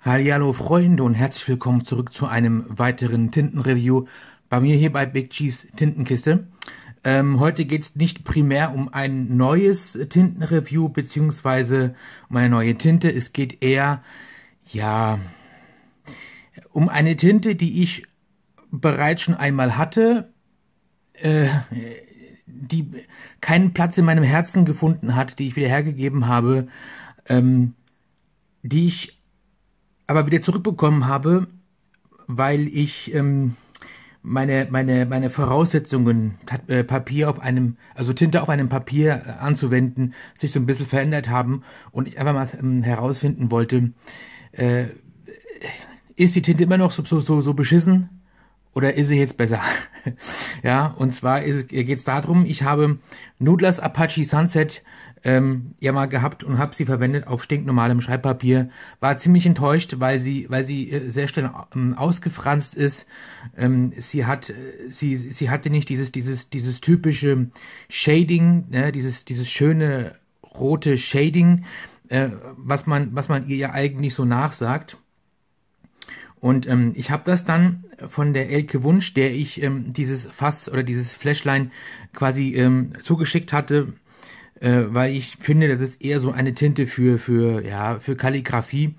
Hallihallo Freunde und herzlich willkommen zurück zu einem weiteren Tintenreview bei mir hier bei Big Cheese Tintenkiste. Heute geht es nicht primär um ein neues Tintenreview beziehungsweise um eine neue Tinte. Es geht eher, ja, um eine Tinte, die ich bereits schon einmal hatte, die keinen Platz in meinem Herzen gefunden hat, die ich wieder hergegeben habe, die ich aber wieder zurückbekommen habe, weil ich meine Voraussetzungen, Papier auf einem, also Tinte auf einem Papier anzuwenden, sich so ein bisschen verändert haben und ich einfach mal herausfinden wollte, ist die Tinte immer noch so beschissen oder ist sie jetzt besser? Ja, und zwar geht es darum, ich habe Noodler's Apache Sunset ja mal gehabt und habe sie verwendet auf stinknormalem Schreibpapier. War ziemlich enttäuscht, weil sie sehr schnell ausgefranst ist. Sie hatte nicht dieses typische Shading, ne, dieses schöne rote Shading, was man ihr ja eigentlich so nachsagt. Und ich habe das dann von der Elke Wunsch, der ich dieses Fass oder dieses Fläschlein quasi zugeschickt hatte, weil ich finde, das ist eher so eine Tinte für Kalligrafie.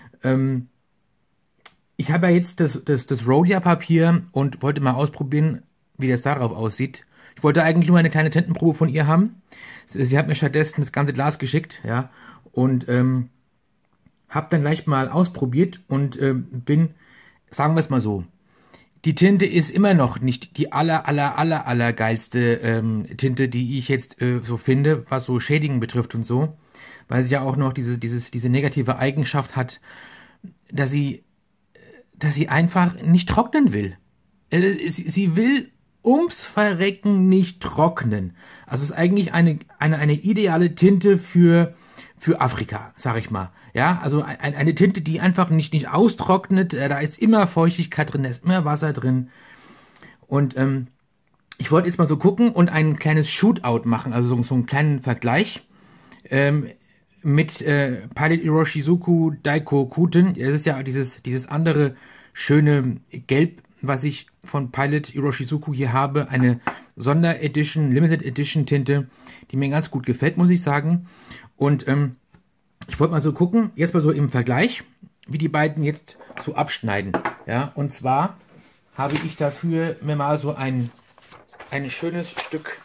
Ich habe ja jetzt das Rhodia-Papier und wollte mal ausprobieren, wie das darauf aussieht. Ich wollte eigentlich nur eine kleine Tintenprobe von ihr haben. Sie hat mir stattdessen das ganze Glas geschickt, ja, und habe dann gleich mal ausprobiert und bin, sagen wir es mal so, die Tinte ist immer noch nicht die aller geilste Tinte, die ich jetzt so finde, was so Shading betrifft und so, weil sie ja auch noch diese negative Eigenschaft hat, dass sie einfach nicht trocknen will. Sie will ums Verrecken nicht trocknen. Also es ist eigentlich eine ideale Tinte für Afrika, sag ich mal. Ja, also eine Tinte, die einfach nicht austrocknet, da ist immer Feuchtigkeit drin, da ist immer Wasser drin. Und ich wollte jetzt mal so gucken und ein kleines Shootout machen, also so einen kleinen Vergleich mit Pilot Iroshizuku Daikokuten. Das ist ja dieses andere schöne Gelb, was ich von Pilot Iroshizuku hier habe. Eine Sonderedition, Limited Edition Tinte, die mir ganz gut gefällt, muss ich sagen. Und ich wollte mal so gucken, jetzt mal so im Vergleich, wie die beiden jetzt so abschneiden. Ja, und zwar habe ich dafür mir mal so ein schönes Stück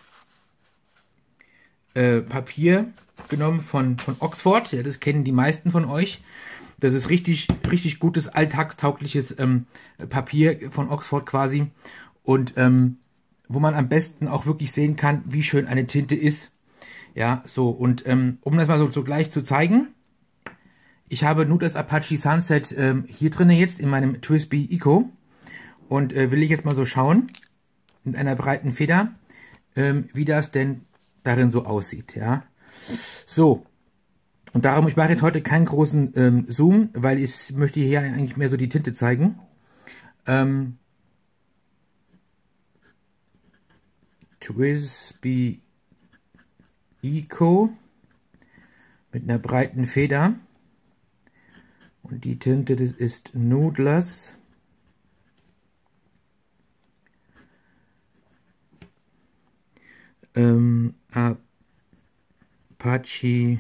Papier genommen von Oxford. Ja, das kennen die meisten von euch. Das ist richtig gutes, alltagstaugliches Papier von Oxford quasi. Und wo man am besten auch wirklich sehen kann, wie schön eine Tinte ist. Ja, so, und um das mal so gleich zu zeigen, ich habe Noodler's Apache Sunset hier drin jetzt in meinem TWSBI Eco und will ich jetzt mal so schauen, mit einer breiten Feder, wie das denn darin so aussieht, ja. So, und darum, ich mache jetzt heute keinen großen Zoom, weil ich möchte hier eigentlich mehr so die Tinte zeigen. TWSBI Eco mit einer breiten Feder und die Tinte, das ist Noodler's Apache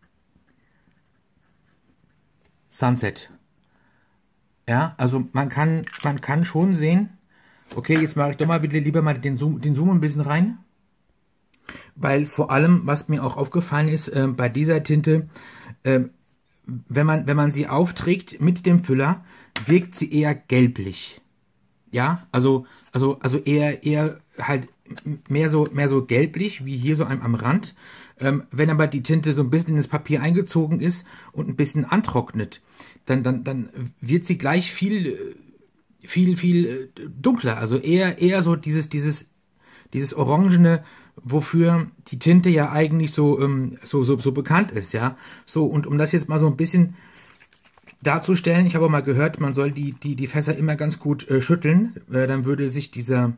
Sunset. Ja, also man kann schon sehen. Okay, jetzt mache ich doch mal bitte lieber mal den Zoom ein bisschen rein. Weil vor allem, was mir auch aufgefallen ist, bei dieser Tinte, wenn man sie aufträgt mit dem Füller, wirkt sie eher gelblich. Ja, also eher halt mehr so gelblich, wie hier so am Rand. Wenn aber die Tinte so ein bisschen in das Papier eingezogen ist und ein bisschen antrocknet, dann wird sie gleich viel dunkler. Also eher so dieses Orangene, wofür die Tinte ja eigentlich so bekannt ist, ja. So, und um das jetzt mal so ein bisschen darzustellen, ich habe auch mal gehört, man soll die Fässer immer ganz gut schütteln, dann würde sich dieser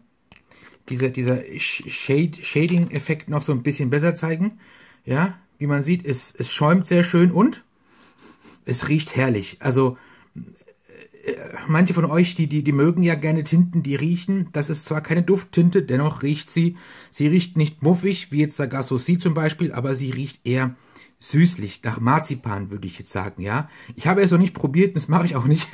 Shading-Effekt noch so ein bisschen besser zeigen. Ja, wie man sieht, es schäumt sehr schön und es riecht herrlich. Also manche von euch, die mögen ja gerne Tinten, die riechen. Das ist zwar keine Dufttinte, dennoch riecht sie. Sie riecht nicht muffig, wie jetzt der Gasossi zum Beispiel, aber sie riecht eher süßlich, nach Marzipan, würde ich jetzt sagen, ja. Ich habe es noch nicht probiert, das mache ich auch nicht.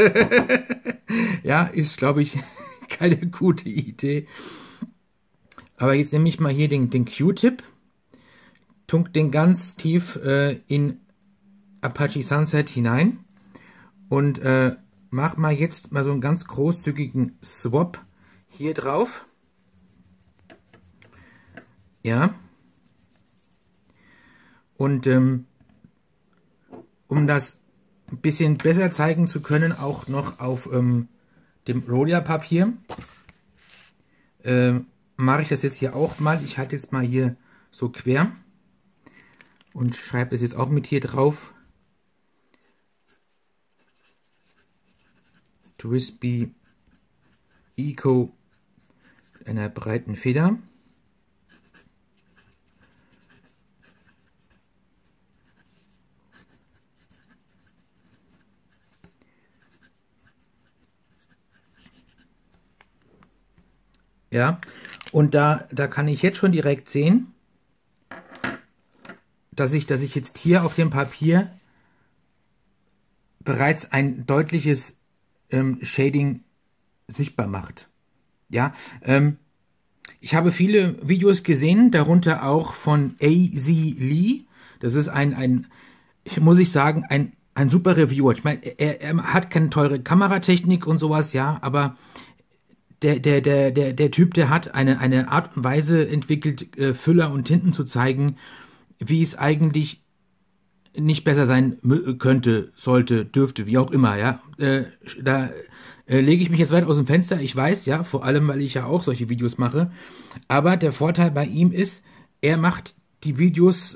Ja, ist, glaube ich, keine gute Idee. Aber jetzt nehme ich mal hier den Q-Tip, tunk den ganz tief in Apache Sunset hinein und mach mal jetzt mal so einen ganz großzügigen Swap hier drauf. Ja. Und um das ein bisschen besser zeigen zu können, auch noch auf dem Rhodia-Papier, mache ich das jetzt hier auch mal. Ich halte jetzt mal hier so quer und schreibe das jetzt auch mit hier drauf. TWSBI Eco einer breiten Feder. Ja, und da kann ich jetzt schon direkt sehen, dass ich jetzt hier auf dem Papier bereits ein deutliches Shading sichtbar macht. Ja, ich habe viele Videos gesehen, darunter auch von AZ Lee. Das ist muss ich sagen, ein super Reviewer. Ich meine, er hat keine teure Kameratechnik und sowas, ja, aber der Typ, der hat eine Art und Weise entwickelt, Füller und Tinten zu zeigen, wie es eigentlich nicht besser sein könnte, sollte, dürfte, wie auch immer, ja. Da lege ich mich jetzt weit aus dem Fenster, ich weiß, ja, vor allem, weil ich ja auch solche Videos mache. Aber der Vorteil bei ihm ist, er macht die Videos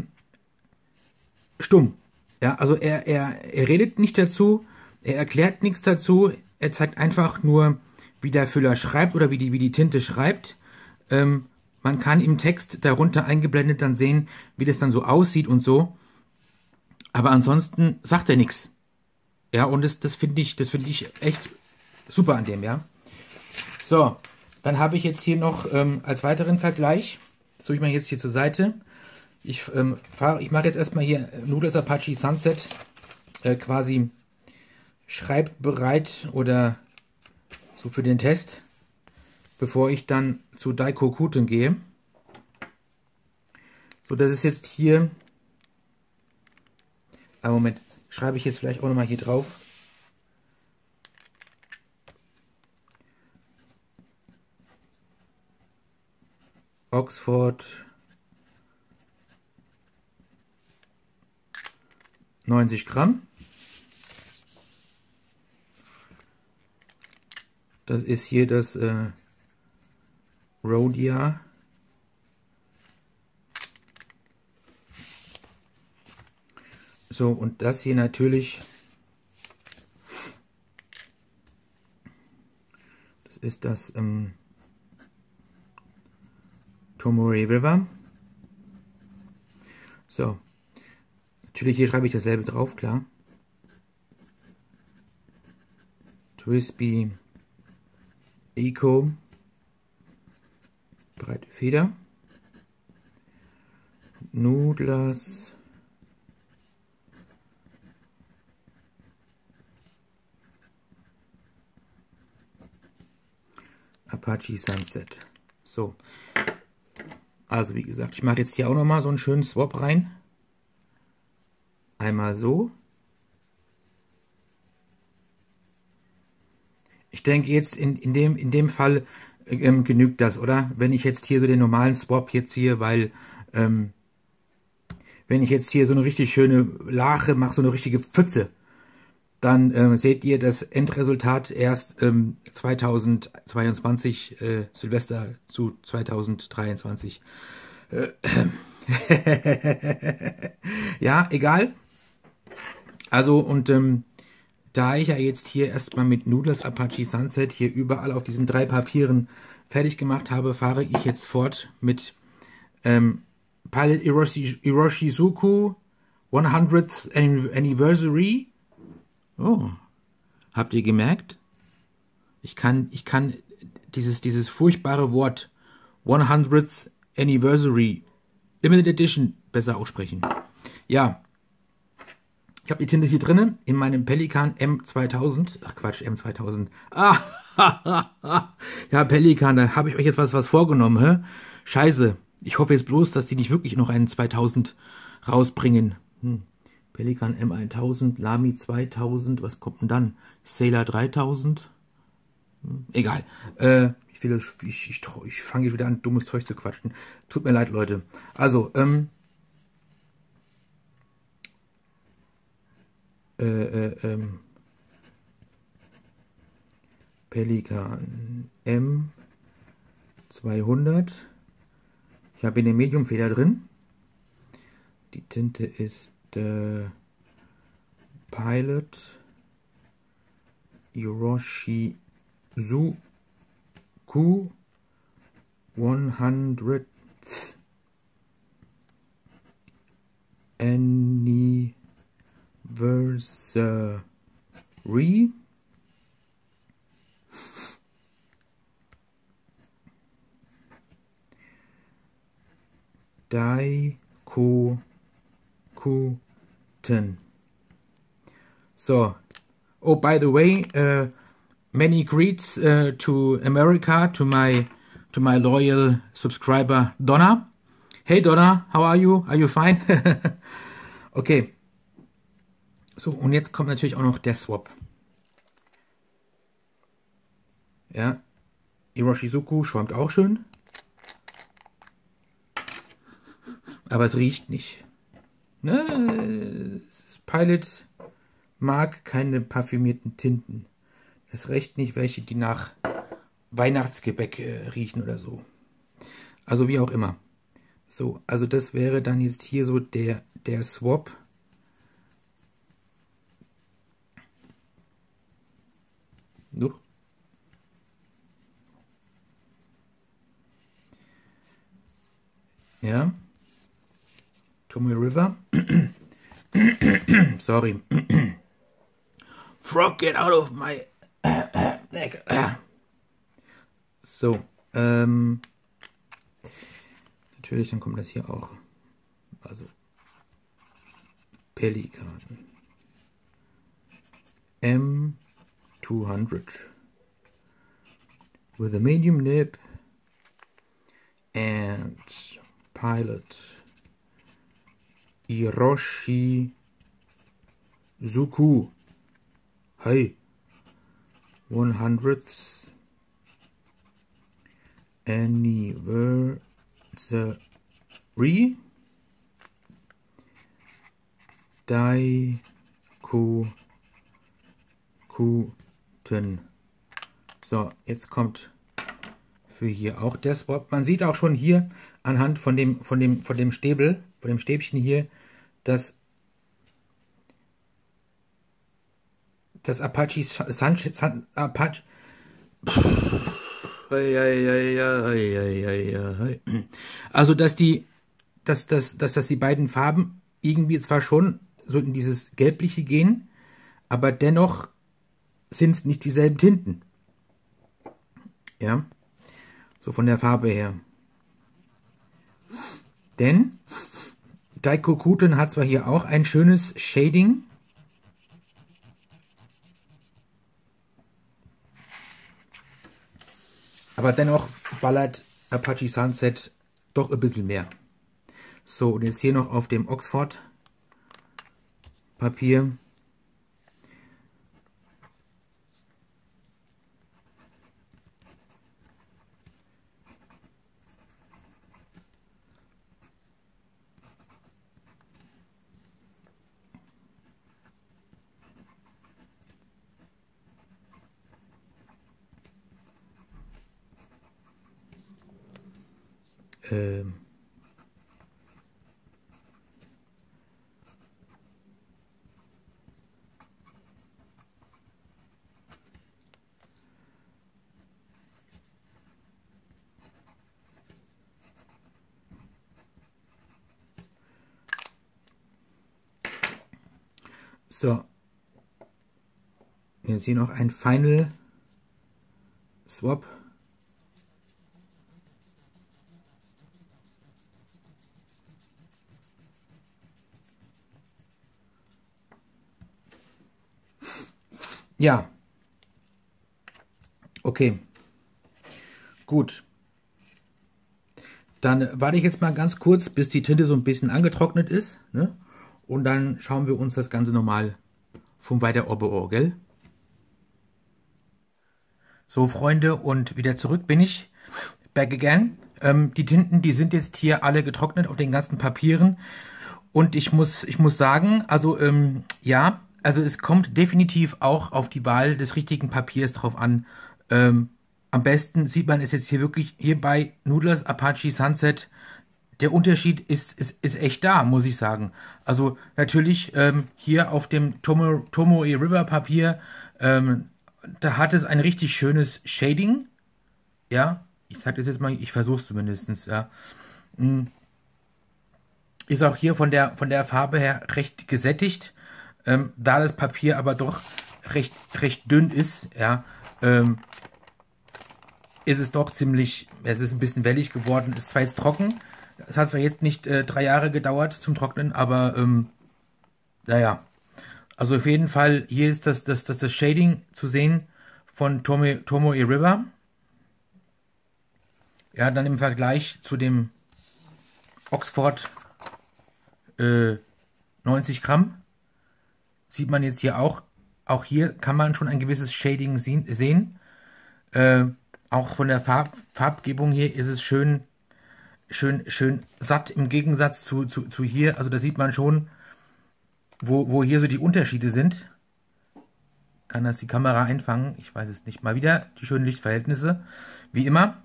stumm. Ja, also er redet nicht dazu, er erklärt nichts dazu, er zeigt einfach nur, wie der Füller schreibt oder wie die Tinte schreibt. Man kann im Text darunter eingeblendet dann sehen, wie das dann so aussieht und so. Aber ansonsten sagt er nichts. Ja, und das finde ich echt super an dem, ja. So, dann habe ich jetzt hier noch als weiteren Vergleich, suche ich mal jetzt hier zur Seite. Ich mache jetzt erstmal hier Noodles Apache Sunset quasi schreibbereit oder so für den Test, bevor ich dann zu Daikokuten gehe. So, das ist jetzt hier. Moment, schreibe ich jetzt vielleicht auch nochmal hier drauf. Oxford 90 Gramm. Das ist hier das Rhodia. So, und das hier natürlich, das ist das Tomoe River. So, natürlich hier schreibe ich dasselbe drauf, klar. TWSBI Eco breite Feder. Noodles Apache Sunset. So, also wie gesagt, ich mache jetzt hier auch noch mal so einen schönen Swap rein. Einmal so. Ich denke jetzt in dem Fall genügt das, oder? Wenn ich jetzt hier so den normalen Swap hier ziehe, weil wenn ich jetzt hier so eine richtig schöne Lache mache, so eine richtige Pfütze, dann seht ihr das Endresultat erst 2022, Silvester zu 2023. Ja, egal. Also, und da ich ja jetzt hier erstmal mit Noodles Apache Sunset hier überall auf diesen 3 Papieren fertig gemacht habe, fahre ich jetzt fort mit Pilot Iroshizuku 100th Anniversary. Oh, Habt ihr gemerkt? Ich kann dieses furchtbare Wort 100th Anniversary Limited Edition besser aussprechen. Ja, ich habe die Tinte hier drin in meinem Pelikan M2000. Ach Quatsch, M2000. Ja, Pelikan, da habe ich euch jetzt was vorgenommen, hä? Scheiße. Ich hoffe jetzt bloß, dass die nicht wirklich noch einen 2000 rausbringen. Pelikan M1000, Lamy 2000, was kommt denn dann? Sailor 3000? Egal. Ich fange hier wieder an, dummes Zeug zu quatschen. Tut mir leid, Leute. Also, Pelikan M200. Ich habe eine Mediumfeder drin. Die Tinte ist Pilot Iroshizuku 100th Anniversary. Daikokuten. So, oh, by the way, many greets to America, to my loyal subscriber Donna. Hey Donna, how are you? Are you fine? Okay. So, und jetzt kommt natürlich auch noch der Swap. Ja, Iroshizuku schäumt auch schön. Aber es riecht nicht. Ne? Pilot mag keine parfümierten Tinten. Es recht nicht welche, die nach Weihnachtsgebäck riechen oder so. Also wie auch immer. So, also das wäre dann jetzt hier so der Swap. So. Ja. Tomoe River. Sorry. Frog, get out of my neck. So. Natürlich, dann kommt das hier auch. Also. Pelikan. M200. With a medium nib. And Pilot Iroshizuku. Hey, 100th Anniversary Daikokuten. So, jetzt kommt für hier auch der Swap. Man sieht auch schon hier anhand von dem Stäbel, von dem Stäbchen hier, dass das Apache Sunshine Apache. Also dass die beiden Farben irgendwie zwar schon so in dieses Gelbliche gehen, aber dennoch sind es nicht dieselben Tinten. Ja. So von der Farbe her. Denn Daikokuten hat zwar hier auch ein schönes Shading, aber dennoch ballert Apache Sunset doch ein bisschen mehr. So, und jetzt hier noch auf dem Oxford Papier. So. Jetzt hier noch ein Final Swap. Ja. Okay. Gut. Dann warte ich jetzt mal ganz kurz, bis die Tinte so ein bisschen angetrocknet ist. Ne? Und dann schauen wir uns das Ganze nochmal von weiter oben, gell? So, Freunde, und wieder zurück bin ich. Back again. Die Tinten, die sind jetzt hier alle getrocknet auf den ganzen Papieren. Und ich muss sagen, also ja, also es kommt definitiv auch auf die Wahl des richtigen Papiers drauf an. Am besten sieht man es jetzt hier wirklich, hier bei Noodler's Apache Sunset, der Unterschied ist echt da, muss ich sagen. Also natürlich hier auf dem Tomoe River Papier, da hat es ein richtig schönes Shading. Ja, ich sage das jetzt mal, ich versuche es zumindest, ja. Ist auch hier von der Farbe her recht gesättigt. Da das Papier aber doch recht dünn ist, ja, ist es doch ziemlich, es ist ein bisschen wellig geworden, ist zwar jetzt trocken, es hat zwar jetzt nicht 3 Jahre gedauert zum Trocknen, aber naja, also auf jeden Fall, hier ist das Shading zu sehen von Tomoe River. Ja, dann im Vergleich zu dem Oxford 90 Gramm sieht man jetzt hier auch hier kann man schon ein gewisses Shading sehen. Auch von der Farbgebung hier ist es schön satt im Gegensatz zu hier. Also da sieht man schon, wo hier so die Unterschiede sind. Kann das die Kamera einfangen? Ich weiß es nicht. Mal wieder die schönen Lichtverhältnisse. Wie immer.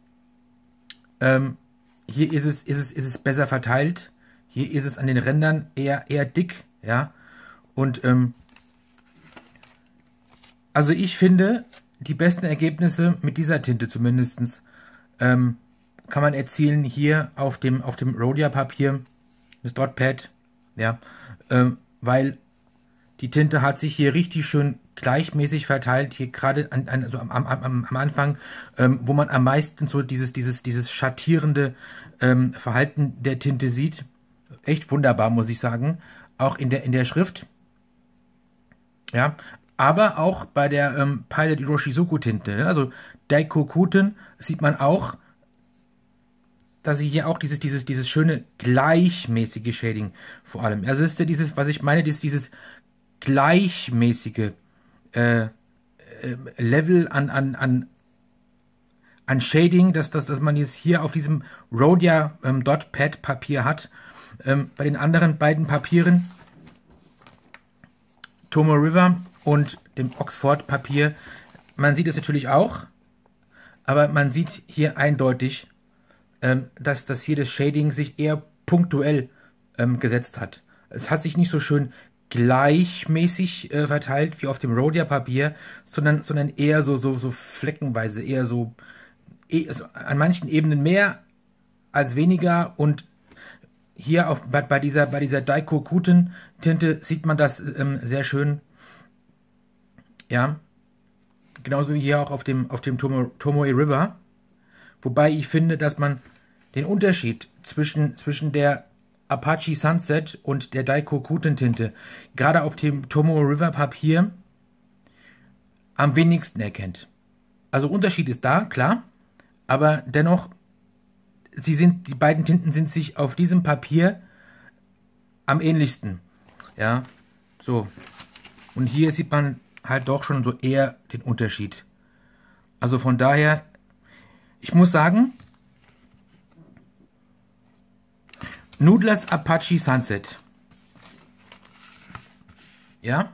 Hier ist es besser verteilt. Hier ist es an den Rändern eher dick. Ja. Und also ich finde, die besten Ergebnisse mit dieser Tinte zumindest kann man erzielen hier auf dem Rhodia Papier, das Dot Pad, ja, weil die Tinte hat sich hier richtig schön gleichmäßig verteilt, hier gerade also am Anfang, wo man am meisten so dieses schattierende Verhalten der Tinte sieht. Echt wunderbar, muss ich sagen, auch in der Schrift, ja. Aber auch bei der Pilot Iroshizuku Tinte, also Daikokuten, sieht man auch, dass sie hier auch dieses schöne gleichmäßige Shading vor allem. Also ist ja dieses, was ich meine, dieses gleichmäßige Level an Shading, dass man jetzt hier auf diesem Rhodia Dot Pad Papier hat. Bei den anderen beiden Papieren, Tomoe River und dem Oxford Papier, man sieht es natürlich auch, aber man sieht hier eindeutig, dass hier das Shading sich eher punktuell gesetzt hat. Es hat sich nicht so schön gleichmäßig verteilt wie auf dem Rhodia Papier, sondern eher so fleckenweise, eher so an manchen Ebenen mehr als weniger. Und hier auch bei dieser Daikokuten Tinte sieht man das sehr schön. Ja, genauso wie hier auch auf dem Tomoe River. Wobei ich finde, dass man den Unterschied zwischen der Apache Sunset und der Daikokuten Tinte gerade auf dem Tomoe River Papier am wenigsten erkennt. Also Unterschied ist da, klar, aber dennoch, die beiden Tinten sind sich auf diesem Papier am ähnlichsten. Ja, so. Und hier sieht man halt doch schon so eher den Unterschied. Also von daher, ich muss sagen, Noodler's Apache Sunset, ja,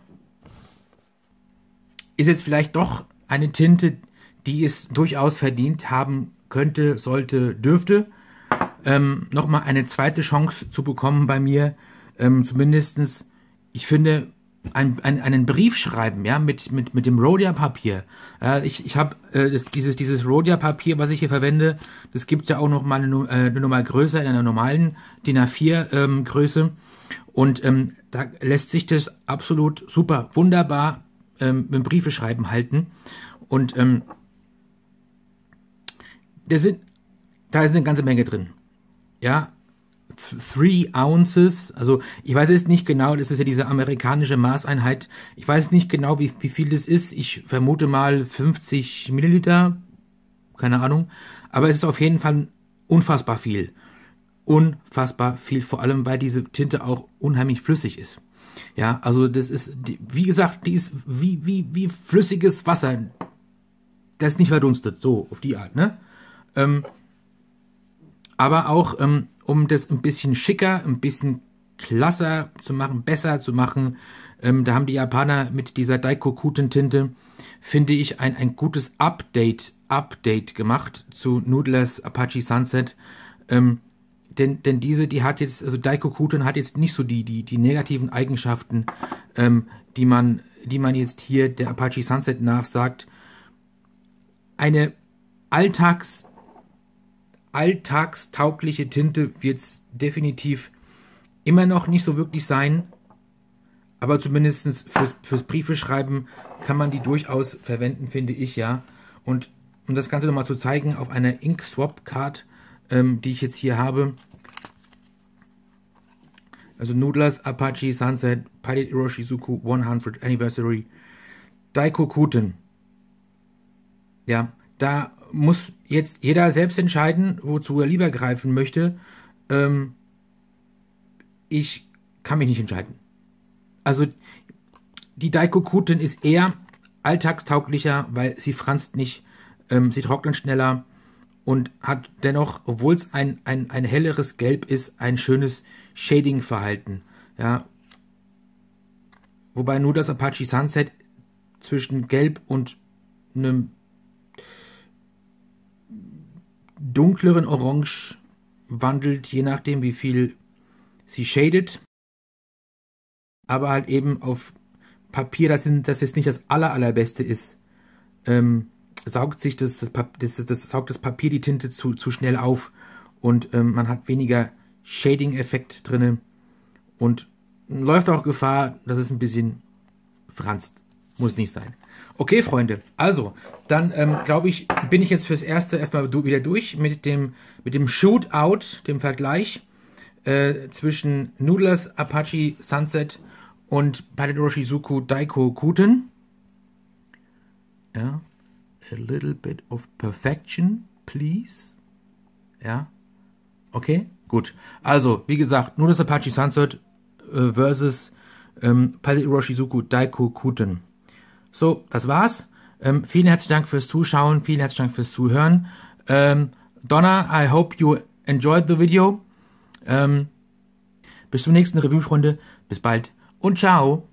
ist jetzt vielleicht doch eine Tinte, die es durchaus verdient haben könnte, sollte, dürfte, nochmal eine zweite Chance zu bekommen bei mir. Zumindestens, ich finde, einen Brief schreiben, ja, mit dem Rhodia Papier. Ich habe dieses Rhodia Papier, was ich hier verwende, das gibt es ja auch noch mal eine Nummer größer, in einer normalen DIN A4 Größe. Und da lässt sich das absolut super, wunderbar mit dem Briefeschreiben halten. Und da ist eine ganze Menge drin. Ja, 3 Ounces, also ich weiß jetzt nicht genau, das ist ja diese amerikanische Maßeinheit, ich weiß nicht genau, wie viel das ist, ich vermute mal 50 Milliliter, keine Ahnung, aber es ist auf jeden Fall unfassbar viel. Unfassbar viel, vor allem, weil diese Tinte auch unheimlich flüssig ist. Ja, also das ist, wie gesagt, die ist wie flüssiges Wasser, das nicht verdunstet, so auf die Art, ne? Aber auch, um das ein bisschen schicker, ein bisschen klasser zu machen, besser zu machen, da haben die Japaner mit dieser Daikokuten-Tinte, finde ich, ein gutes Update gemacht zu Noodler's Apache Sunset. Denn diese, die hat jetzt, also Daikokuten hat jetzt nicht so die negativen Eigenschaften, die man jetzt hier der Apache Sunset nachsagt. Eine alltagstaugliche Tinte wird es definitiv immer noch nicht so wirklich sein, aber zumindest fürs Briefeschreiben kann man die durchaus verwenden, finde ich, ja. Und um das Ganze nochmal zu zeigen, auf einer Ink Swap Card, die ich jetzt hier habe, also Noodler's Apache Sunset Pilot Iroshizuku 100th Anniversary Daikokuten. Ja, da muss jetzt jeder selbst entscheiden, wozu er lieber greifen möchte. Ich kann mich nicht entscheiden. Also die Daikokuten ist eher alltagstauglicher, weil sie franzt nicht, sie trocknet schneller und hat dennoch, obwohl es ein helleres Gelb ist, ein schönes Shading-Verhalten. Ja. Wobei nur das Apache Sunset zwischen Gelb und einem dunkleren Orange wandelt, je nachdem wie viel sie shadet. Aber halt eben auf Papier, das jetzt nicht das allerbeste ist, saugt sich saugt das Papier die Tinte zu schnell auf und man hat weniger Shading-Effekt drin und läuft auch Gefahr, dass es ein bisschen franzt. Muss nicht sein. Okay, Freunde, also, dann glaube ich, bin ich jetzt fürs Erste erstmal wieder durch mit dem Shootout, dem Vergleich zwischen Noodler's Apache Sunset und Pilot Iroshizuku Daikokuten. Ja, a little bit of perfection, please. Ja, okay, gut. Also, wie gesagt, Noodler's Apache Sunset versus Pilot Iroshizuku Daikokuten. So, das war's. Vielen herzlichen Dank fürs Zuschauen, vielen herzlichen Dank fürs Zuhören. Donna, I hope you enjoyed the video. Bis zum nächsten Review, Freunde. Bis bald und ciao.